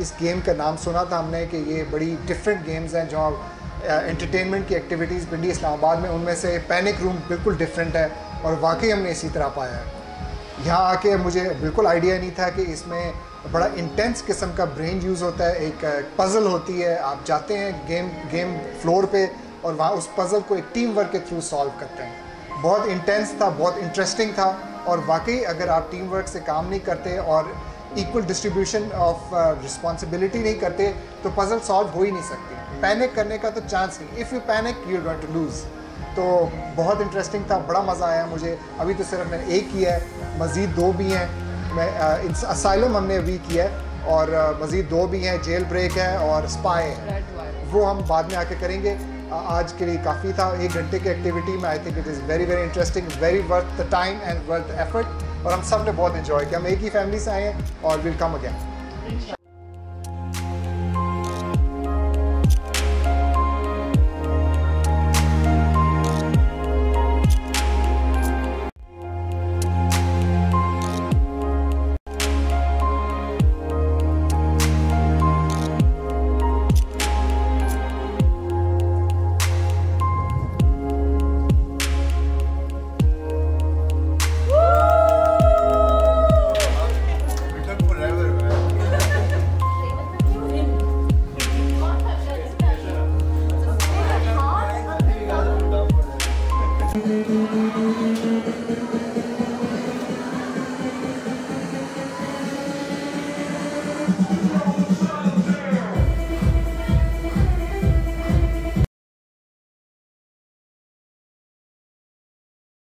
इस गेम का नाम सुना था हमने कि ये बड़ी डिफरेंट गेम्स हैं जो एंटरटेनमेंट की एक्टिविटीज़ पिंडी इस्लामाबाद में, उनमें से पैनिक रूम बिल्कुल डिफरेंट है और वाकई हमने इसी तरह पाया है। यहाँ आके मुझे बिल्कुल आइडिया नहीं था कि इसमें बड़ा इंटेंस किस्म का ब्रेन यूज़ होता है। एक पज़ल होती है, आप जाते हैं गेम फ्लोर पे और वहाँ उस पज़ल को एक टीम वर्क के थ्रू सॉल्व करते हैं। बहुत इंटेंस था, बहुत इंटरेस्टिंग था और वाकई अगर आप टीम वर्क से काम नहीं करते और इक्वल डिस्ट्रीब्यूशन ऑफ रिस्पॉन्सिबिलिटी नहीं करते तो पज़ल सॉल्व हो ही नहीं सकती। पैनिक करने का तो चांस नहीं। If you panic you are going to lose. तो बहुत इंटरेस्टिंग था, बड़ा मज़ा आया मुझे। अभी तो सिर्फ मैंने एक किया है, मज़ीद 2 भी हैं। मैं असाइलम हमने अभी किया है और मज़ीद 2 भी हैं, जेल ब्रेक है और स्पाई है, वो हम बाद में आके करेंगे। आज के लिए काफ़ी था, 1 घंटे की एक्टिविटी में। I think it is very very interesting, very worth the time and worth the effort. और हम सब ने बहुत इन्जॉय किया। हम एक ही फैमिली से आए हैं और will come again. Thank you.